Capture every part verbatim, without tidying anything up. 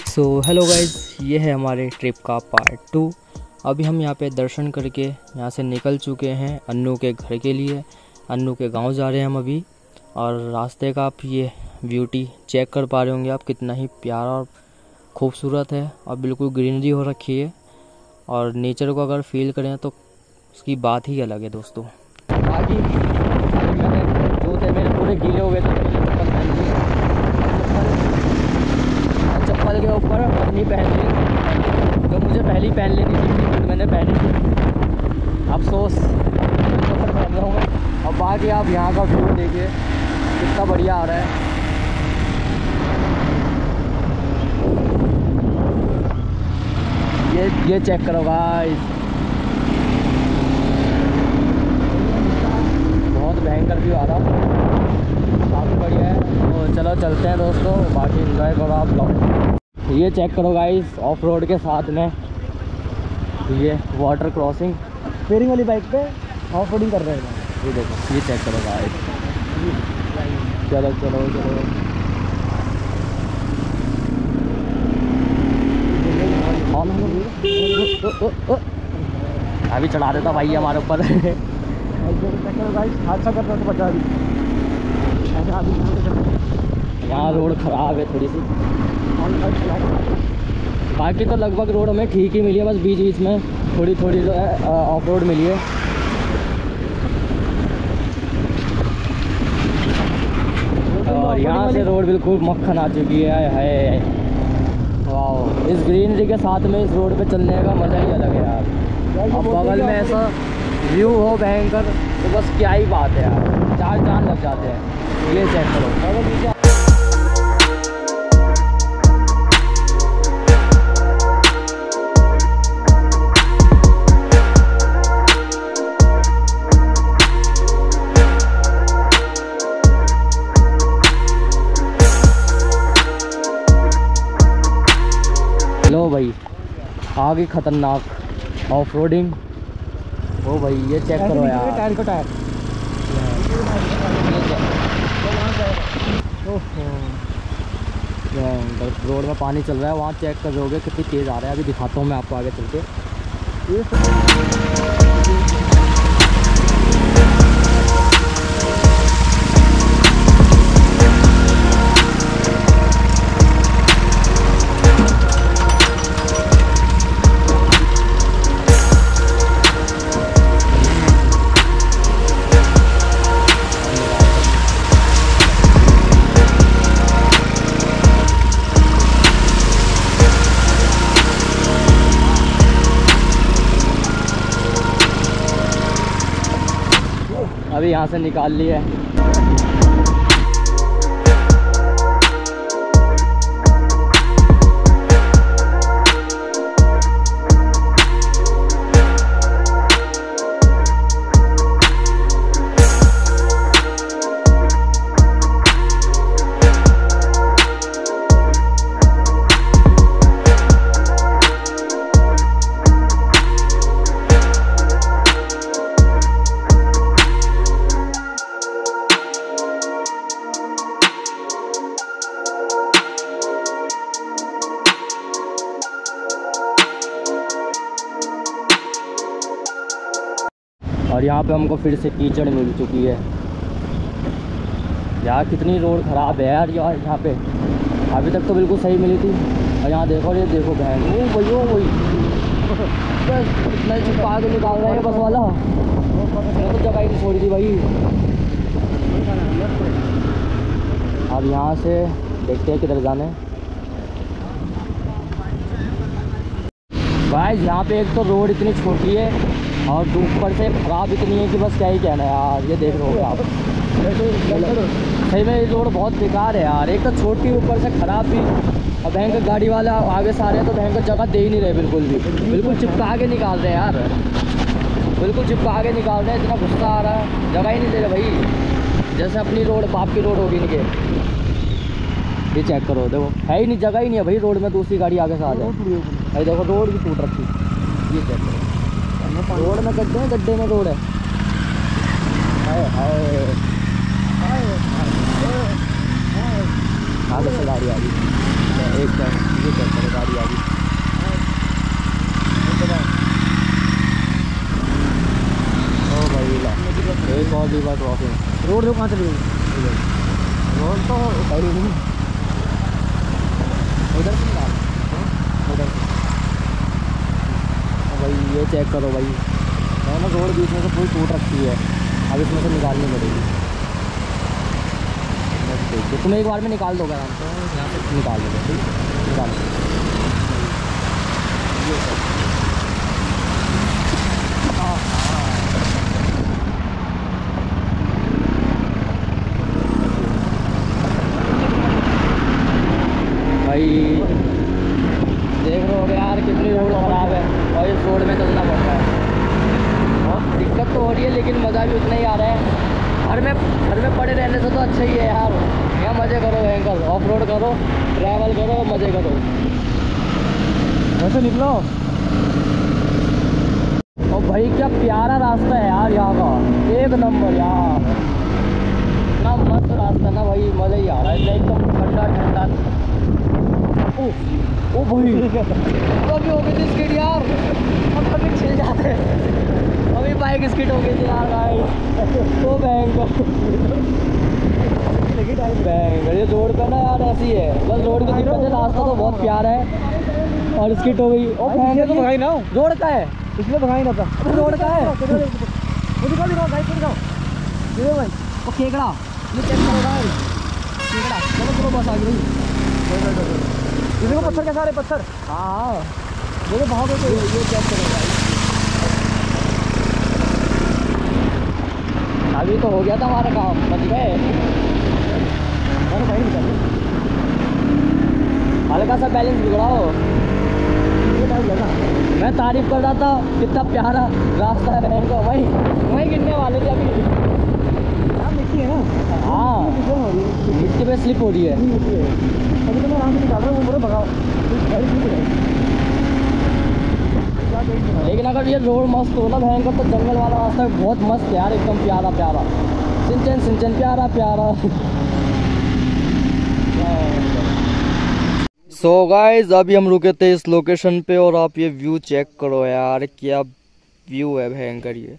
So hello guys, ये है हमारे ट्रिप का पार्ट टू। अभी हम यहाँ पे दर्शन करके यहाँ से निकल चुके हैं अन्नू के घर के लिए। अन्नू के गांव जा रहे हैं हम अभी। और रास्ते का आप ये ब्यूटी चेक कर पा रहे होंगे आप, कितना ही प्यारा और खूबसूरत है और बिल्कुल ग्रीनरी हो रखी है। और नेचर को अगर फील करें तो उसकी बात ही अलग है दोस्तों। बाकी जूते मेरे पूरे गीले हो गए थे, चप्पल के ऊपर पन्नी पहन ली जो मुझे पहले पहन लेनी चाहिए, बट मैंने पहनी थी। अफसोस पहन रहा हूँ। और बाकी आप यहाँ का व्यू देखिए कितना बढ़िया आ रहा है। ये ये चेक करो गाइस, बहुत भयंकर व्यू आ रहा, काफ़ी बढ़िया है। तो चलो चलते हैं दोस्तों, बाकी एंजॉय करो आप लोग। ये चेक करो गाइस, ऑफ रोड के साथ में ये वाटर क्रॉसिंग स्टीयरिंग वाली बाइक पे ऑफ रोडिंग कर रहे हैं। ये देखो, ये चेक करो गाइस। चलो चलो चलो अभी चढ़ा देता भाई हमारे ऊपर। हादसा कर रहा तो बचा दी। यहाँ रोड ख़राब है थोड़ी सी, बाकी तो लगभग रोड हमें ठीक ही मिली है, बस बीच बीच में थोड़ी थोड़ी जो है ऑफ रोड मिली है। और यहाँ से रोड बिल्कुल मक्खन आ चुकी है। है वाह, इस ग्रीनरी के साथ में इस रोड पे चलने का मज़ा ही अलग है यार। अब बगल में ऐसा व्यू हो भयंकर तो बस क्या ही बात है यार, चार चांद लग जाते हैं। ये चेक करो। लो भाई, आगे खतरनाक ऑफ रोडिंग। ओ भाई ये चेक करो यार, टायर को टायर। रोड में पानी चल रहा है, वहाँ चेक कर रहे कितनी तेज़ आ रहा है। अभी दिखाता हूँ मैं आपको आगे चल के। अभी यहाँ से निकाल लिए है। और यहाँ पे हमको फिर से कीचड़ मिल चुकी है यार। कितनी रोड ख़राब है यार यार यहाँ पे। अभी तक तो बिल्कुल सही मिली थी, और यहाँ देखो, ये देखो बहन, वो वही वो वही बस इतना चिपका के निकाल रहा है बस वाला। तो जगह ही नहीं छोड़ी थी भाई। अब यहाँ से देखते हैं किधर जाने। भाई यहाँ पे एक तो रोड इतनी छोटी है और ऊपर से ख़राब इतनी है कि बस क्या ही कहना है यार। ये देख रहे हो आप, सही में ये रोड बहुत बेकार है यार। एक तो छोटी, ऊपर से ख़राब भी। और भयंकर गाड़ी वाला आगे से आ रहे हैं तो भयंकर जगह दे ही नहीं रहे बिल्कुल भी। बिल्कुल चिपका के निकाल रहे हैं यार, बिल्कुल चिपका के निकाल रहे हैं। इतना गुस्सा आ रहा है, जगह ही नहीं दे रहे भाई। जैसे अपनी रोड बाप की रोड होगी इनके। ये चेक करो, देखो है ही नहीं, जगह ही नहीं है भाई रोड में। दूसरी गाड़ी आगे से आ जाए भाई, देखो रोड भी टूट रखी। ये चेक करो, रोड में गड्ढे हैं, गड्ढे में रोड है। हाय हाय आगे से गाड़ी आ गई। एक ये चेक करो। River crossing. रोड देखो कहाँ चली गई, रोड तो सही नहीं, उधर से निकाल, उधर से भाई। ये चेक करो भाई, है ना, रोड बीच में से पूरी टूट रखी है, अब इसमें से निकालनी पड़ेगी। देखिए तुम एक बार में निकाल दोगे आराम से, यहाँ से निकाल दोगे, ठीक है, निकाल ये सब। भाई देख रहे हो यार कितनी रोड ख़राब है और इस रोड में चलना पड़ रहा है। बहुत दिक्कत तो हो रही है लेकिन मज़ा भी उतना ही आ रहा है। घर में घर में पड़े रहने से तो अच्छा ही है यार, यहाँ मज़े करो, भयंकर ऑफ रोड करो, ट्रैवल करो, मज़े करो। वैसे निकलो। और भाई क्या प्यारा रास्ता है यार यहाँ का, एक नंबर यार, इतना मस्त रास्ता ना भाई, मज़ा ही आ रहा है एकदम ठंडा ठंडा। ओ ओ भाई अभी हो गई थी स्किड यार, अब कभी छिल जाते हैं, अभी बाइक स्किड हो गई थी यार भाई। ओ भयंकर भयंकर, ये रोड पे ना यार ऐसी है, बस रोड की दिक्कत है, रास्ता तो बहुत प्यारा है और स्किड हो गई। ओ भयंकर तो भगाई ना, रोड का है इसलिए भगाई ना था, रोड का है। वो दिखाओ दिखाओ भाई, दिखाओ देखो भाई, ओ केकड़ा, ये चेक करो भाई, केकड़ा, चलो चलो बस आ गई भाई। देखो पत्थर कैसा रहे, पत्थर। हाँ देखो भाव देखो, ये चेक करो भाई, अभी तो हो गया था हमारा काम, बच गए। हल्का सा बैलेंस बिगड़ाओ, मैं तारीफ कर रहा था कितना प्यारा रास्ता है बहन का, वही वही गिरने वाले थे अभी। मिट्टी है ना, हाँ मिट्टी पे स्लिप हो रही है। अभी तो मैं आराम से निकाल रहा हूँ, वो भगाओ। लेकिन अगर ये रोड मस्त हो ना भयंकर, तो जंगल वाला रास्ता बहुत मस्त है यार, एकदम प्यारा प्यारा, सिंचन सिंचन प्यारा प्यारा। सो गाइस अभी हम रुके थे इस लोकेशन पे और आप ये व्यू चेक करो यार, क्या व्यू है भयंकर ये।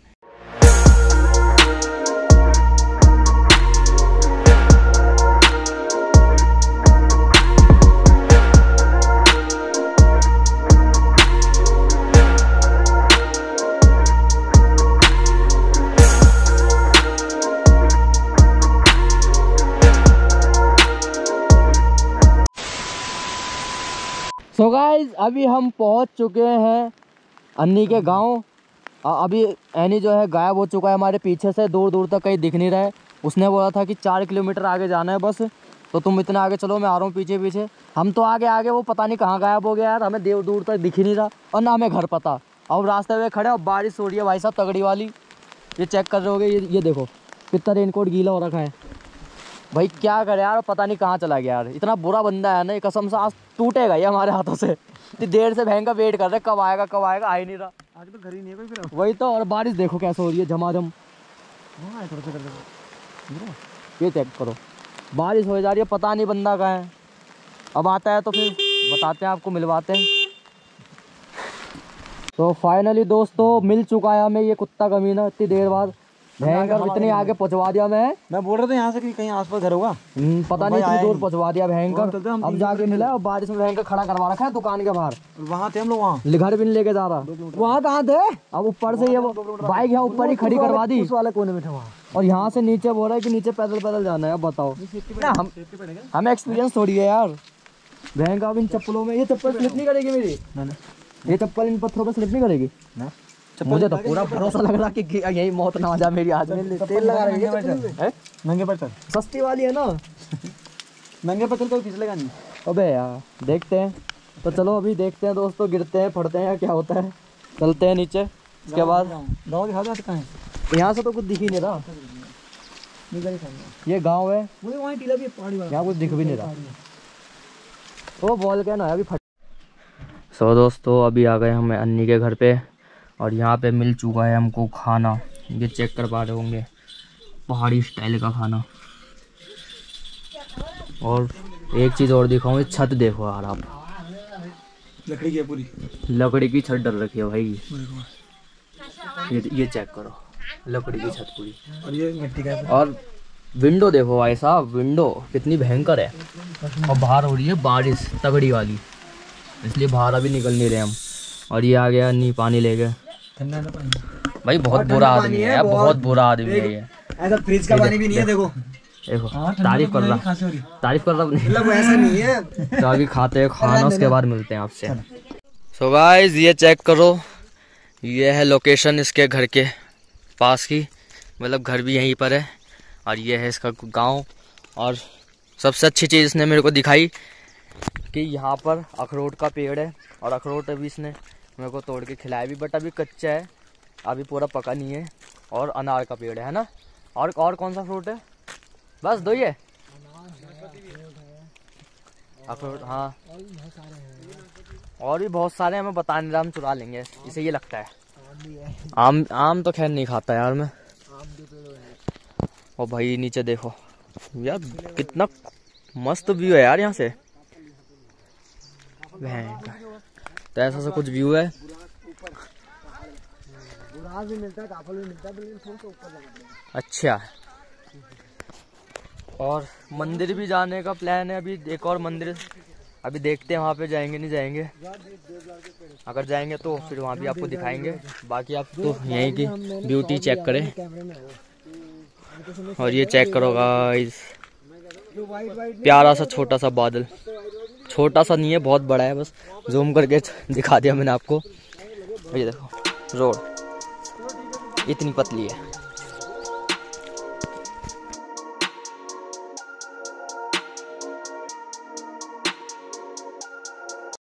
सो so गाइज अभी हम पहुंच चुके हैं अन्नी के गांव। अभी एनी जो है गायब हो चुका है हमारे पीछे से, दूर दूर तक कहीं दिख नहीं रहा है। उसने बोला था कि चार किलोमीटर आगे जाना है बस, तो तुम इतना आगे चलो, मैं आ रहा हूँ पीछे पीछे। हम तो आगे आगे, वो पता नहीं कहाँ गायब हो गया यार, हमें दूर दूर तक दिख ही नहीं रहा और ना हमें घर पता। अब रास्ते में खड़े और बारिश हो रही है भाई साहब तगड़ी वाली, ये चेक कर रहे होगे, ये ये देखो कितना रेनकोट गीला हो रखा है भाई, क्या करे यार, पता नहीं कहाँ चला गया यार। इतना बुरा बंदा है ना, कसम से आज टूटेगा ये हमारे हाथों से। इतनी देर से भयंकर वेट कर रहे, कब आएगा कब आएगा, आ ही नहीं रहा। आज तो घर ही नहीं है कोई फिर। वही तो, और बारिश देखो कैसे हो रही है झमाझम। हाँ थोड़ा सा कर दो, ये चेक करो, बारिश हो जा रही है, पता नहीं बंदा कहाँ है। अब आता है तो फिर बताते हैं आपको, मिलवाते हैं। तो फाइनली दोस्तों मिल चुका है हमें ये कुत्ता कमीना, इतनी देर बाद भयंकर, इतने आगे पहुंचवा दिया मैं मैं बोल रहा था यहाँ से कि कहीं आसपास घर होगा, पता नहीं कितनी दूर पहुंचवा दिया भयंकर। अब जाके मिला और बारिश में भयंकर खड़ा करवा रखा है दुकान के बाहर। वहाँ थे हम लोग, वहाँ घर भी नहीं लेके जा रहा, वहाँ कहाँ थे। अब ऊपर से ये बाइक यहाँ ऊपर ही खड़ी करवा दी, उस वाले कोने में थे वहाँ, और यहाँ से नीचे बोल रहा है कि नीचे पैदल पैदल जाना है। अब बताओ ना, हम हमें एक्सपीरियंस थोड़ी है यार भयंकर। अब इन चप्पलों में, ये चप्पल स्लिप नहीं करेगी मेरी, ये चप्पल इन पत्थरों पे स्लिप नहीं करेगी। मुझे तो पूरा भरोसा लग रहा कि यही मौत ना आ जाए मेरी आज में। तेल लगा रही है, नंगे पर चल, सस्ती वाली है ना, नंगे पर चल कोई फिसलेगा नहीं। अबे यार देखते हैं, तो चलो अभी देखते हैं दोस्तों, गिरते हैं फटते हैं क्या होता है, चलते हैं नीचे। उसके बाद गाँव दिखा दो कहाँ है, यहाँ से तो कुछ दिख ही नहीं रहा, ये गाँव है, मुझे वहाँ टीला भी पहाड़ी वाला, यहाँ कुछ दिख भी नहीं रहा। वो बॉल क्या ना अभी फट। सो दोस्तों अभी आ गए हमें अन्नी के घर पे, और यहाँ पे मिल चुका है हमको खाना, ये चेक कर पा रहे होंगे, पहाड़ी स्टाइल का खाना। और एक चीज़ और दिखाऊँ, ये छत देखो यार आप, लकड़ी की है पूरी, लकड़ी की छत डल रखी है भाई, ये ये चेक करो, लकड़ी की छत पूरी। और ये मिट्टी का। और विंडो देखो भाई साहब, विंडो कितनी भयंकर है। और बाहर हो रही है बारिश तगड़ी वाली, इसलिए बाहर अभी निकल नहीं रहे हम। और ये आ गया नहीं पानी ले गए। ठंडा पानी भाई बहुत बुरा आदमी है, बहुत बुरा आदमी है ये। ऐसा फ्रिज का पानी भी नहीं है। देखो देखो तारीफ कर रहा, तारीफ कर रहा मतलब ऐसा नहीं है। तो अभी खाते हैं खाना, उसके बाद मिलते हैं आपसे। सो गाइस ये चेक करो, ये है लोकेशन इसके घर के पास की, मतलब घर भी यहीं पर है। और ये है इसका गांव। और सबसे अच्छी चीज़ इसने मेरे को दिखाई कि यहाँ पर अखरोट का पेड़ है, और अखरोट अभी इसने मेरे को तोड़ के खिलाया भी, बट अभी कच्चा है, अभी पूरा पका नहीं है। और अनार का पेड़ है ना, और और कौन सा फ्रूट है? बस दो ही है अखरोट। हाँ और भी बहुत सारे हैं, हमें बता नहीं रहा, हम चुरा लेंगे इसे, ये लगता है। आम आम तो खैर नहीं खाता यार मैं। और भाई नीचे देखो यार, कितना मस्त व्यू है यार यहाँ से। तो ऐसा सा कुछ व्यू है। अच्छा, और मंदिर भी जाने का प्लान है अभी, एक और मंदिर अभी देखते हैं, वहाँ पे जाएंगे नहीं जाएंगे। अगर जाएंगे तो फिर वहाँ भी आपको दिखाएंगे। बाकी आप तो यहीं की ब्यूटी चेक करें। और ये चेक करो गाइस, प्यारा सा छोटा सा बादल, छोटा सा नहीं है बहुत बड़ा है, बस जूम करके दिखा दिया मैंने आपको। ये देखो रोड इतनी पतली है।